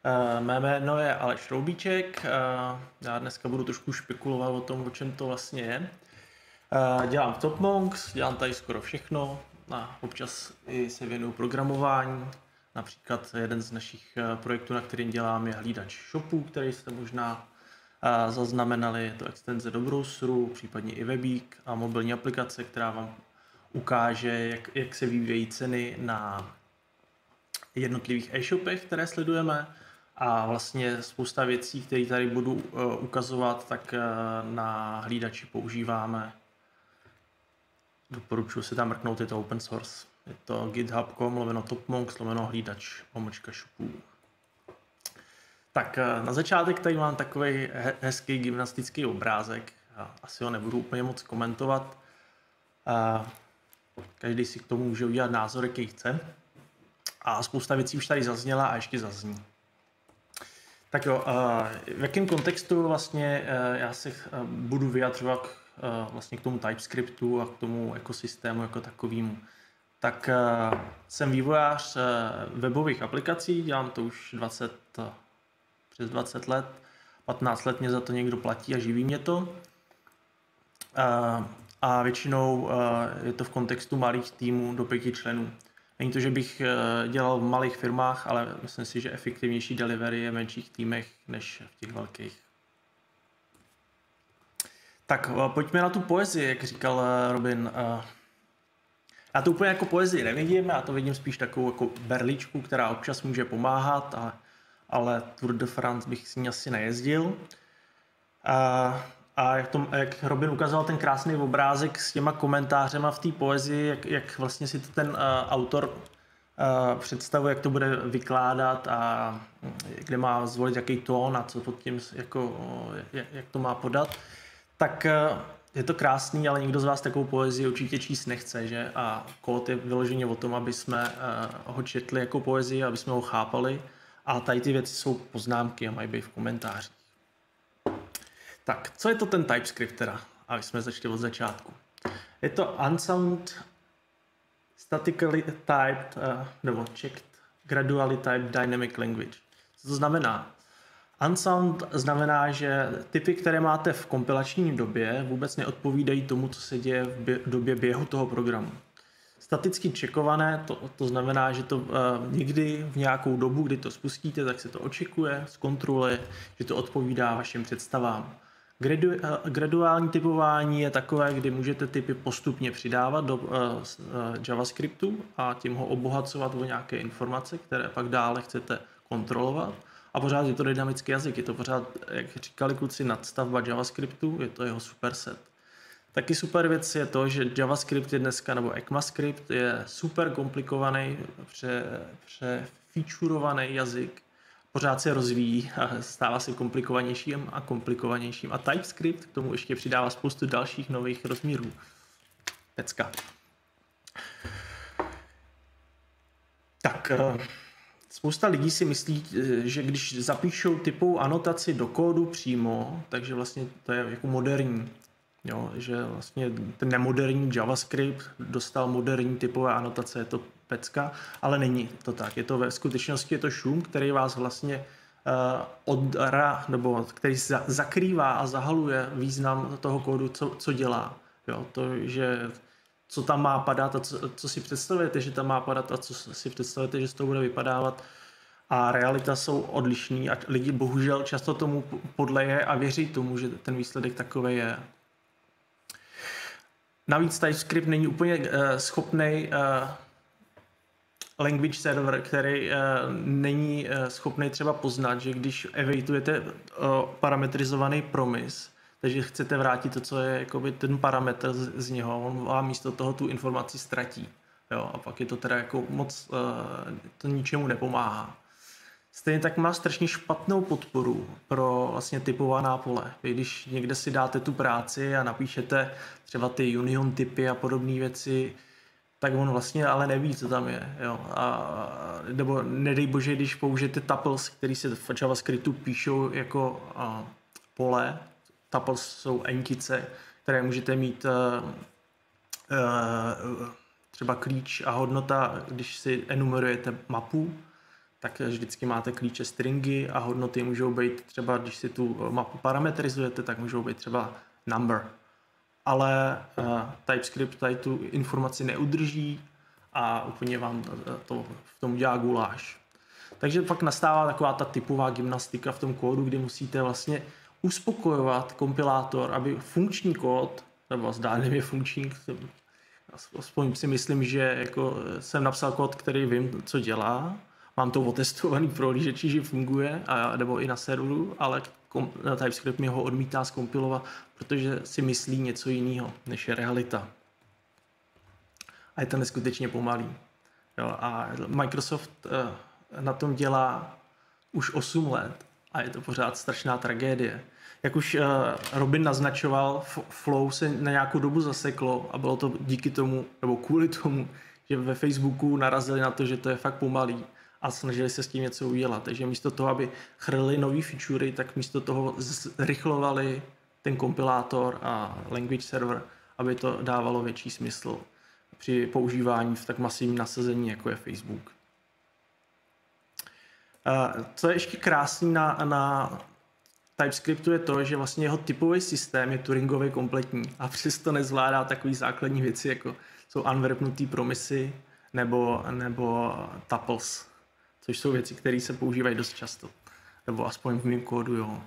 Mé jméno je Aleš Roubíček. Já dneska budu trošku špekulovat o tom, o čem to vlastně je. Dělám v TopMonks, dělám tady skoro všechno a občas i se věnuju programování. Například jeden z našich projektů, na kterým dělám, je hlídač shopů, který jste možná zaznamenali. Je to extenze do browseru, případně i webík a mobilní aplikace, která vám ukáže, jak se vyvíjejí ceny na jednotlivých e-shopech, které sledujeme. A vlastně spousta věcí, které tady budu ukazovat, tak na hlídači používáme. Doporučuji si tam mrknout, je to open source. Je to github.com/topmonks/hlídač-shopů. Tak na začátek tady mám takový hezký gymnastický obrázek. Asi ho nebudu úplně moc komentovat. Každý si k tomu může udělat názor, jaký chce. A spousta věcí už tady zazněla a ještě zazní. Tak jo, v jakém kontextu vlastně já se budu vyjadřovat vlastně k tomu TypeScriptu a k tomu ekosystému jako takovému. Tak jsem vývojář webových aplikací, dělám to už přes 20 let, 15 let mě za to někdo platí a živí mě to. A většinou je to v kontextu malých týmů do 5 členů. Není to, že bych dělal v malých firmách, ale myslím si, že efektivnější delivery je v menších týmech než v těch velkých. Tak pojďme na tu poezii, jak říkal Robin. Já to úplně jako poezii nevidím, já to vidím spíš takovou jako berličku, která občas může pomáhat, ale Tour de France bych s ní asi nejezdil. A jak Robin ukázal ten krásný obrázek s těma komentářema v té poezii, jak vlastně si to ten autor představuje, jak to bude vykládat a kde má zvolit jaký tón a co pod tím, jako, jak to má podat, tak je to krásný, ale nikdo z vás takovou poezii určitě číst nechce, že? A kód je vyloženě o tom, aby jsme ho četli jako poezii, aby jsme ho chápali, a tady ty věci jsou poznámky a mají být v komentářích. Tak, co je to ten TypeScript teda? A jsme začali od začátku. Je to unsound statically typed, nebo checked gradually typed dynamic language. Co to znamená? Unsound znamená, že typy, které máte v kompilační době, vůbec neodpovídají tomu, co se děje v době běhu toho programu. Staticky checkované, to znamená, že to někdy v nějakou dobu, kdy to spustíte, tak se to očekuje, zkontroluje, že to odpovídá vašim představám. Graduální typování je takové, kdy můžete typy postupně přidávat do JavaScriptu a tím ho obohacovat o nějaké informace, které pak dále chcete kontrolovat. A pořád je to dynamický jazyk, je to pořád, jak říkali kluci, nadstavba JavaScriptu, je to jeho superset. Taky super věc je to, že JavaScript je dneska, nebo ECMAScript je super komplikovaný, přefeaturovaný jazyk, pořád se rozvíjí a stává se komplikovanějším a komplikovanějším. A TypeScript k tomu ještě přidává spoustu dalších nových rozměrů. Pecka. Tak, spousta lidí si myslí, že když zapíšou typovou anotaci do kódu přímo, takže vlastně to je jako moderní. Jo, že vlastně ten nemoderní JavaScript dostal moderní typové anotace, je to pecka, ale není to tak. Je to ve skutečnosti je to šum, který vás vlastně nebo který zakrývá a zahaluje význam toho kódu, co dělá. Jo, to, že co tam má padat a co si představujete, že tam má padat a co si představujete, že z toho bude vypadávat, a realita jsou odlišný a lidi bohužel často tomu podleje a věří tomu, že ten výsledek takový je. Navíc TypeScript není úplně schopný language server, který není schopný třeba poznat, že když evaluujete parametrizovaný promise, takže chcete vrátit to, co je jakoby ten parametr z něho, on vám místo toho tu informaci ztratí. Jo, a pak je to teda jako moc, to ničemu nepomáhá. Stejně tak má strašně špatnou podporu pro vlastně typovaná pole. Když někde si dáte tu práci a napíšete třeba ty union typy a podobné věci, tak on vlastně ale neví, co tam je. Jo. Nebo nedej bože, když použijete tuples, který se v JavaScriptu píšou jako pole. Tuples jsou entice, které můžete mít třeba klíč a hodnota, když si enumerujete mapu, tak vždycky máte klíče stringy a hodnoty můžou být třeba, když si tu mapu parametrizujete, tak můžou být třeba number. Ale TypeScript tady tu informaci neudrží a úplně vám to v tom dělá guláš. Takže pak nastává taková ta typová gymnastika v tom kódu, kdy musíte vlastně uspokojovat kompilátor, aby funkční kód, nebo zdánlivě funkční, aspoň si myslím, že jako jsem napsal kód, který vím, co dělá, mám to otestovaný v prohlížeči, že funguje, nebo i na serveru, ale TypeScript mi ho odmítá zkompilovat, protože si myslí něco jiného, než je realita. A je to neskutečně pomalý. Jo, a Microsoft na tom dělá už 8 let a je to pořád strašná tragédie. Jak už Robin naznačoval, Flow se na nějakou dobu zaseklo a bylo to díky tomu, nebo kvůli tomu, že ve Facebooku narazili na to, že to je fakt pomalý a snažili se s tím něco udělat. Takže místo toho, aby chrlili nový featurey, tak místo toho zrychlovali ten kompilátor a language server, aby to dávalo větší smysl při používání v tak masivním nasazení, jako je Facebook. Co je ještě krásný na TypeScriptu je to, že vlastně jeho typový systém je Turingově kompletní a přesto nezvládá takové základní věci, jako jsou unwrapnutý promisy nebo tuples, což jsou věci, které se používají dost často. Nebo aspoň v mém kódu, jo.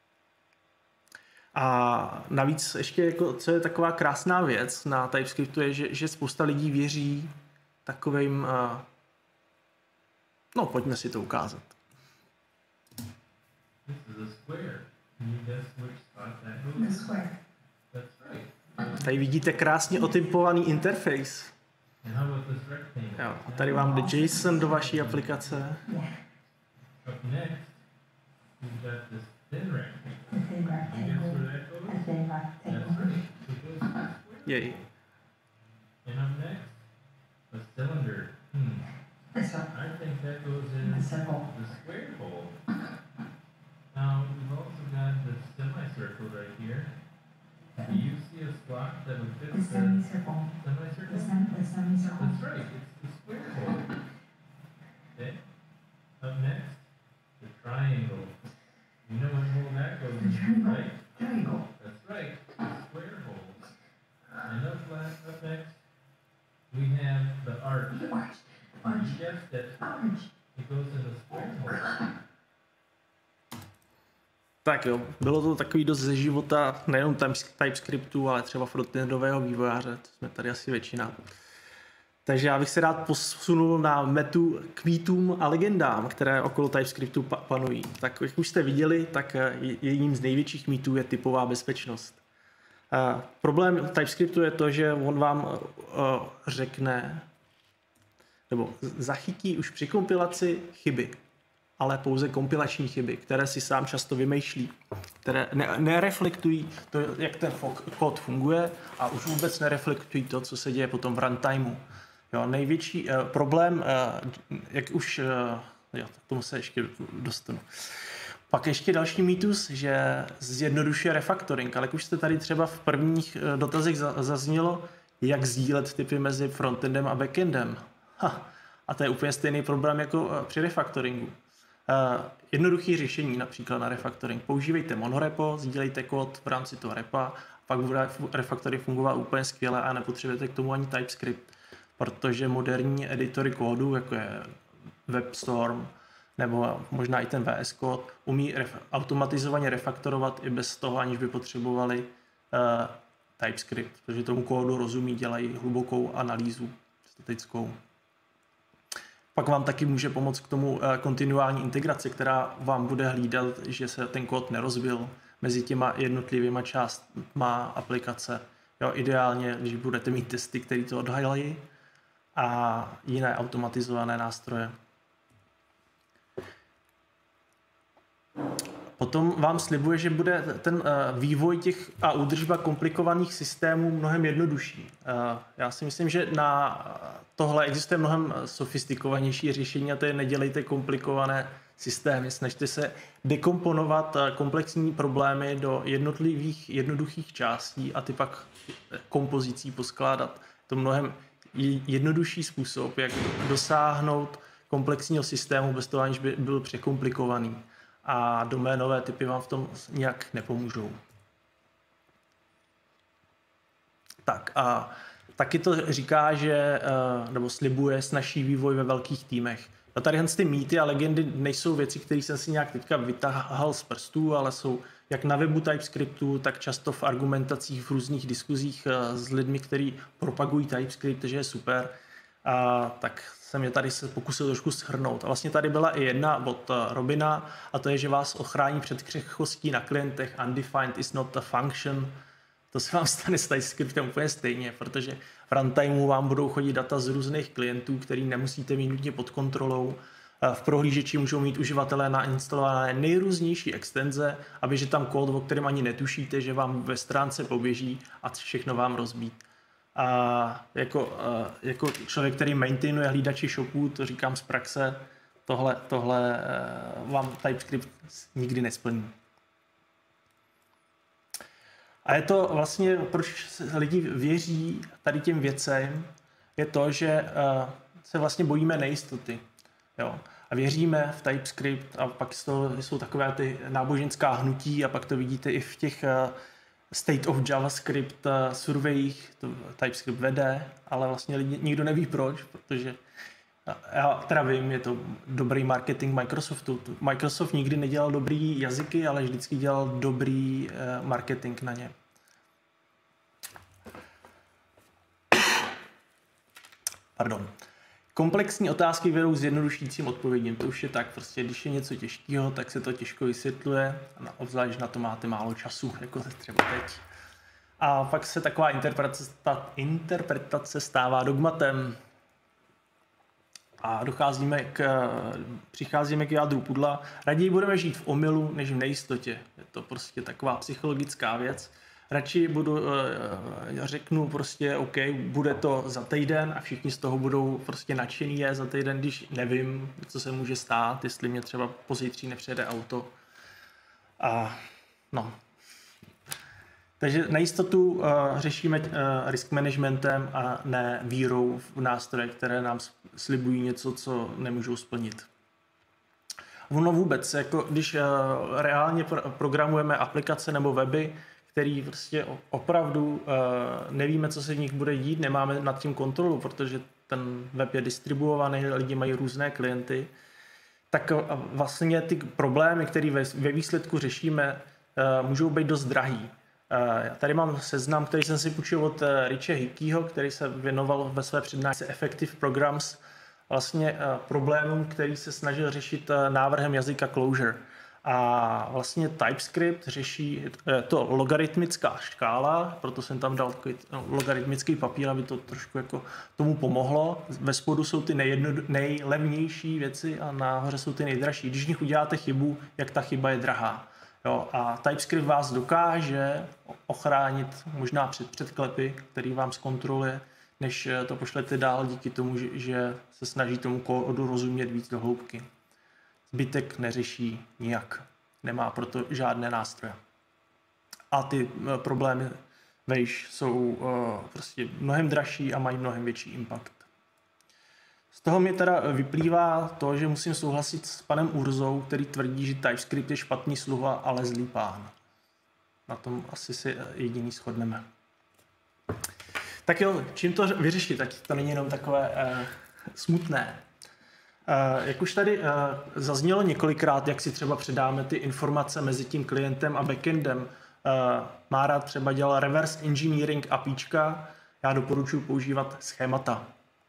A navíc ještě, jako, co je taková krásná věc na TypeScriptu, je, že spousta lidí věří takovým... No, pojďme si to ukázat. Tady vidíte krásně otypovaný interface. Jo, a tady vám jde JSON do vaší aplikace. Jej. I think that goes in the square hole. Now we've also got the semicircle right here. Do you see a slot that would fit the semicircle? That's right, it's the square hole. Okay. Up next, the triangle. You know what hole that goes in, right? Triangle. That's right, the square hole. And up next, we have the arch. Tak jo, bylo to takový dost ze života nejenom TypeScriptu, ale třeba frontendového vývojáře, to jsme tady asi většina. Takže já bych se rád posunul na metu k mýtům a legendám, které okolo TypeScriptu panují. Tak jak už jste viděli, tak jedním z největších mýtů je typová bezpečnost. Problém TypeScriptu je to, že on vám řekne, nebo zachytí už při kompilaci chyby, ale pouze kompilační chyby, které si sám často vymýšlí, které nereflektují to, jak ten kód funguje a už vůbec nereflektují to, co se děje potom v runtimeu. Jo, největší problém, jak už, jo, tomu se ještě dostanu. Pak ještě další mýtus, že zjednodušuje refactoring, ale jak už jste tady třeba v prvních dotazech zaznělo, jak sdílet typy mezi frontendem a backendem. A to je úplně stejný problém jako při refactoringu. Jednoduché řešení například na refactoring. Používejte monorepo, sdílejte kód v rámci toho repa, pak bude refactoring fungovat úplně skvěle a nepotřebujete k tomu ani TypeScript, protože moderní editory kódu, jako je WebStorm nebo možná i ten VS Code, umí automatizovaně refaktorovat i bez toho, aniž by potřebovali TypeScript, protože tomu kódu rozumí, dělají hlubokou analýzu statickou. Pak vám taky může pomoct k tomu kontinuální integrace, která vám bude hlídat, že se ten kód nerozbil mezi těma jednotlivýma částma aplikace. Jo, ideálně, když budete mít testy, které to odhalají a jiné automatizované nástroje. Potom vám slibuje, že bude ten vývoj těch a údržba komplikovaných systémů mnohem jednodušší. Já si myslím, že na tohle existuje mnohem sofistikovanější řešení a to je nedělejte komplikované systémy. Snažte se dekomponovat komplexní problémy do jednotlivých jednoduchých částí a ty pak kompozicí poskládat. To mnohem jednodušší způsob, jak dosáhnout komplexního systému bez toho, aniž by byl překomplikovaný. A doménové typy vám v tom nějak nepomůžou. Tak a taky to říká, že, nebo slibuje snazší vývoj ve velkých týmech. No tady ty mýty a legendy nejsou věci, které jsem si nějak teďka vytáhl z prstů, ale jsou jak na webu TypeScriptu, tak často v argumentacích, v různých diskuzích s lidmi, kteří propagují TypeScript, že je super. Tak jsem je tady se pokusil trošku shrnout. A vlastně tady byla i jedna od Robina, a to je, že vás ochrání před křehkostí na klientech. Undefined is not a function. To se vám stane s TypeScriptem úplně stejně, protože v runtimeu vám budou chodit data z různých klientů, který nemusíte mít nutně pod kontrolou. V prohlížeči můžou mít uživatelé nainstalované nejrůznější extenze a běží tam kód, o kterém ani netušíte, že vám ve stránce poběží a všechno vám rozbít. A jako člověk, který maintainuje hlídači shopů, to říkám z praxe, tohle vám TypeScript nikdy nesplní. A je to vlastně, proč lidi věří tady těm věcem, je to, že se vlastně bojíme nejistoty. Jo. A věříme v TypeScript a pak jsou takové ty náboženská hnutí a pak to vidíte i v těch State of JavaScript surveyích, to TypeScript vede, ale vlastně nikdo neví proč, protože já teda vím, je to dobrý marketing Microsoftu. Microsoft nikdy nedělal dobrý jazyky, ale vždycky dělal dobrý marketing na ně. Pardon. Komplexní otázky vedou s jednodušícím odpovědím. To už je tak, prostě když je něco těžkého, tak se to těžko vysvětluje, obzvlášť na to máte málo času, jako třeba teď. A pak se taková interpretace stává dogmatem. A přicházíme k jádru pudla. Raději budeme žít v omylu, než v nejistotě. Je to prostě taková psychologická věc. Radši řeknu prostě, OK, bude to za týden a všichni z toho budou prostě nadšení za týden, když nevím, co se může stát, jestli mě třeba pozítří nepřijede auto. Takže nejistotu řešíme risk managementem a ne vírou v nástroje, které nám slibují něco, co nemůžou splnit. Ono vůbec, jako když reálně programujeme aplikace nebo weby, který prostě opravdu nevíme, co se v nich bude dít, nemáme nad tím kontrolu, protože ten web je distribuovaný, lidi mají různé klienty, tak vlastně ty problémy, které ve výsledku řešíme, můžou být dost drahý. Já tady mám seznam, který jsem si půjčil od Riche Hickeyho, který se věnoval ve své přednášce Effective Programs vlastně problémům, který se snažil řešit návrhem jazyka Clojure. A vlastně TypeScript řeší to logaritmická škála, proto jsem tam dal takový logaritmický papír, aby to trošku jako tomu pomohlo. Ve spodu jsou ty nejlevnější věci a nahoře jsou ty nejdražší. Když v nich uděláte chybu, jak ta chyba je drahá. Jo, a TypeScript vás dokáže ochránit možná před předklepy, který vám zkontroluje, než to pošlete dál díky tomu, že se snaží tomu kódu rozumět víc do hloubky. Zbytek neřeší nijak. Nemá proto žádné nástroje. A ty problémy vejš jsou prostě mnohem dražší a mají mnohem větší impact. Z toho mi teda vyplývá to, že musím souhlasit s panem Urzou, který tvrdí, že TypeScript je špatný sluha, ale zlý pán. Na tom asi si jediný shodneme. Tak jo, čím to vyřešit, ať to není jenom takové smutné. Jak už tady zaznělo několikrát, jak si třeba předáme ty informace mezi tím klientem a backendem. Mára třeba dělala reverse engineering APIčka, já doporučuji používat schémata.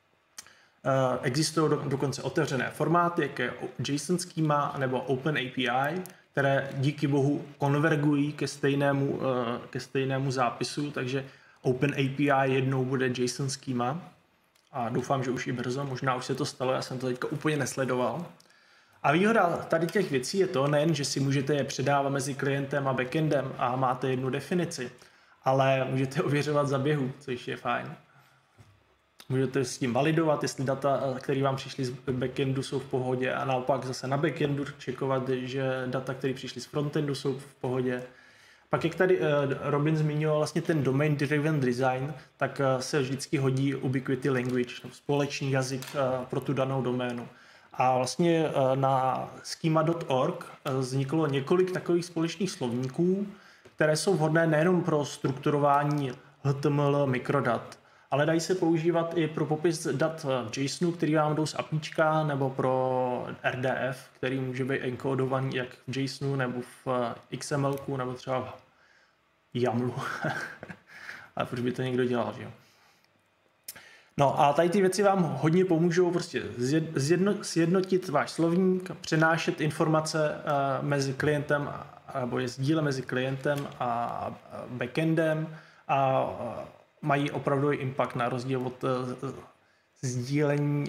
Existují dokonce otevřené formáty, jako je JSON schema nebo OpenAPI, které díky bohu konvergují ke stejnému zápisu, takže OpenAPI jednou bude JSON schema a doufám, že už i brzo, možná už se to stalo, já jsem to teďka úplně nesledoval. A výhoda tady těch věcí je to nejen, že si můžete je předávat mezi klientem a backendem a máte jednu definici, ale můžete ověřovat za běhu, což je fajn. Můžete s tím validovat, jestli data, které vám přišly z backendu, jsou v pohodě a naopak zase na backendu čekovat, že data, které přišly z frontendu, jsou v pohodě. Pak jak tady Robin zmiňoval vlastně ten domain driven design, tak se vždycky hodí ubiquity language, společný jazyk pro tu danou doménu. A vlastně na schema.org vzniklo několik takových společných slovníků, které jsou vhodné nejenom pro strukturování HTML mikrodat, ale dají se používat i pro popis dat v JSONu, který vám jdou z APIčka, nebo pro RDF, který může být enkodovaný jak v JSONu, nebo v XMLku, nebo třeba v YAMLu. Ale proč by to někdo dělal, že jo? No a tady ty věci vám hodně pomůžou prostě sjednotit váš slovník, přenášet informace mezi klientem, nebo je sdíle mezi klientem a backendem a mají opravdu impact na rozdíl od sdílení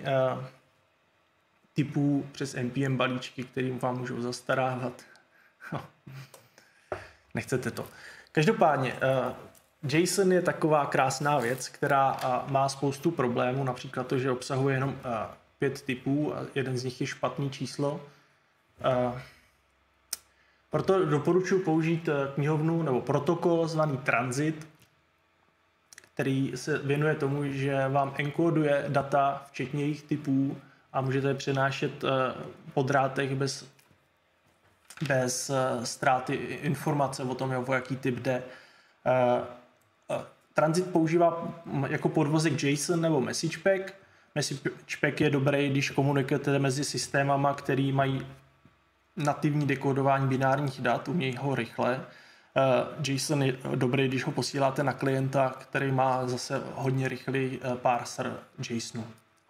typů přes NPM balíčky, kterým vám můžou zastarávat. Nechcete to. Každopádně JSON je taková krásná věc, která má spoustu problémů, například to, že obsahuje jenom 5 typů a jeden z nich je špatný číslo. Proto doporučuji použít knihovnu nebo protokol zvaný Transit, který se věnuje tomu, že vám enkoduje data včetně jejich typů a můžete je přenášet po drátech bez ztráty informace o tom, o jaký typ jde. Transit používá jako podvozek JSON nebo message pack. Message pack je dobrý, když komunikujete mezi systémama, který mají nativní dekodování binárních dat, umějí ho rychle. JSON je dobrý, když ho posíláte na klienta, který má zase hodně rychlý parser JSONu.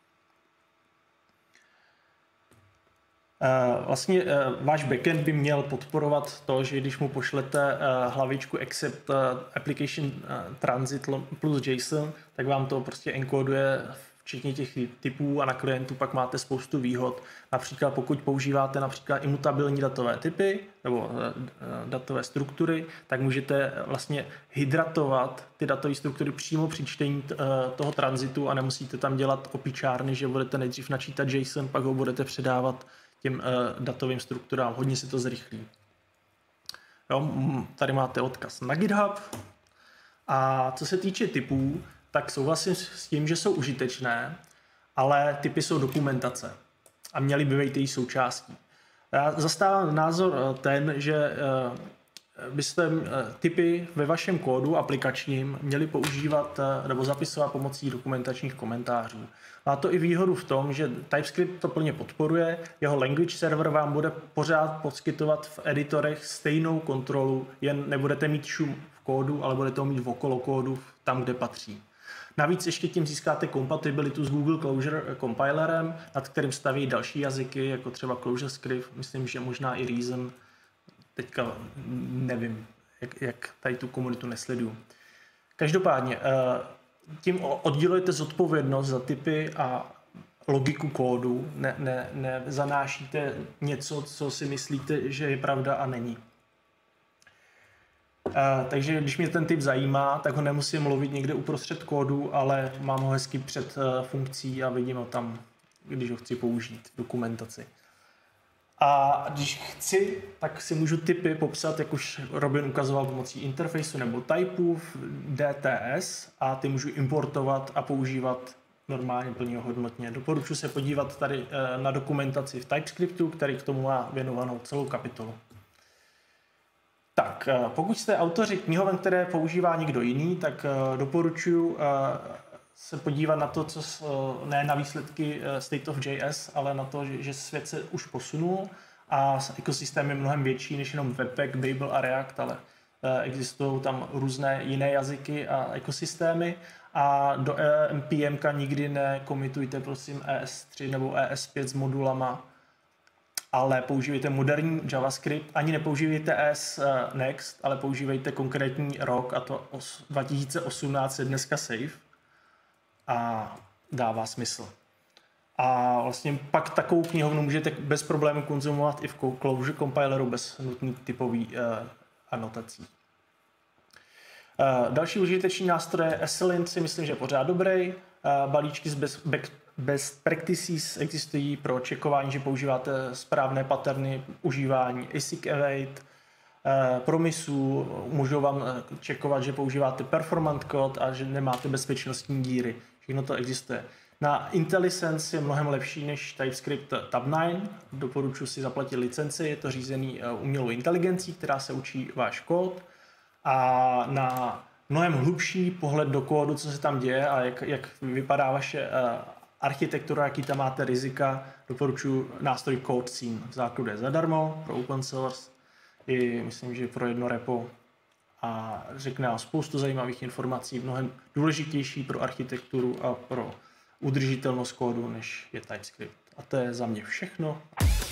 Vlastně váš backend by měl podporovat to, že když mu pošlete hlavičku accept application transit plus JSON, tak vám to prostě enkoduje včetně těch typů a na klientu pak máte spoustu výhod. Například pokud používáte například imutabilní datové typy nebo datové struktury, tak můžete vlastně hydratovat ty datové struktury přímo při čtení toho transitu a nemusíte tam dělat opičárny, že budete nejdřív načítat JSON, pak ho budete předávat těm datovým strukturám. Hodně se to zrychlí. Jo, tady máte odkaz na GitHub. A co se týče typů, tak souhlasím s tím, že jsou užitečné, ale typy jsou dokumentace a měly by být její součástí. Já zastávám názor ten, že byste typy ve vašem kódu aplikačním měli používat nebo zapisovat pomocí dokumentačních komentářů. Má to i výhodu v tom, že TypeScript to plně podporuje, jeho language server vám bude pořád poskytovat v editorech stejnou kontrolu, jen nebudete mít šum v kódu, ale budete ho mít okolo kódu tam, kde patří. Navíc ještě tím získáte kompatibilitu s Google Closure compilerem, nad kterým staví další jazyky, jako třeba ClojureScript, myslím, že možná i Reason. Teďka nevím, jak tady tu komunitu nesleduju. Každopádně, tím oddělujete zodpovědnost za typy a logiku kódu, nezanášíte něco, co si myslíte, že je pravda a není. Takže když mě ten typ zajímá, tak ho nemusím lovit někde uprostřed kódu, ale mám ho hezky před funkcí a vidím ho tam, když ho chci použít v dokumentaci. A když chci, tak si můžu typy popsat, jak už Robin ukazoval, pomocí interfejsu nebo typů v DTS a ty můžu importovat a používat normálně plnohodnotně. Doporučuji se podívat tady na dokumentaci v TypeScriptu, který k tomu má věnovanou celou kapitolu. Tak, pokud jste autoři knihoven, které používá někdo jiný, tak doporučuji se podívat na to, ne na výsledky State of JS, ale na to, že svět se už posunul a ekosystém je mnohem větší než jenom Webpack, Babel a React, ale existují tam různé jiné jazyky a ekosystémy a do npmka nikdy nekomitujte prosím ES3 nebo ES5 s modulama, ale používejte moderní JavaScript, ani nepoužívejte ES Next, ale používejte konkrétní rok, a to 2018 je dneska safe a dává smysl. A vlastně pak takovou knihovnu můžete bez problémů konzumovat i v Clojure compileru bez nutných typových anotací. Další užitečný nástroj je ESLint, si myslím, že je pořád dobrý. Balíčky z best practices existují pro čekování, že používáte správné patterny užívání async await, promisů, můžou vám čekovat, že používáte performant kód a že nemáte bezpečnostní díry. Všechno to existuje. Na IntelliSense je mnohem lepší než TypeScript Tabnine. Doporučuji si zaplatit licenci, je to řízený umělou inteligencí, která se učí váš kód. A na mnohem hlubší pohled do kódu, co se tam děje a jak vypadá vaše architektura, jaký tam máte rizika, doporučuji nástroj CodeScene. V základu je zadarmo pro open source, i myslím, že pro jedno repo. A řekne vám spoustu zajímavých informací, mnohem důležitější pro architekturu a pro udržitelnost kódu, než je TypeScript. A to je za mě všechno.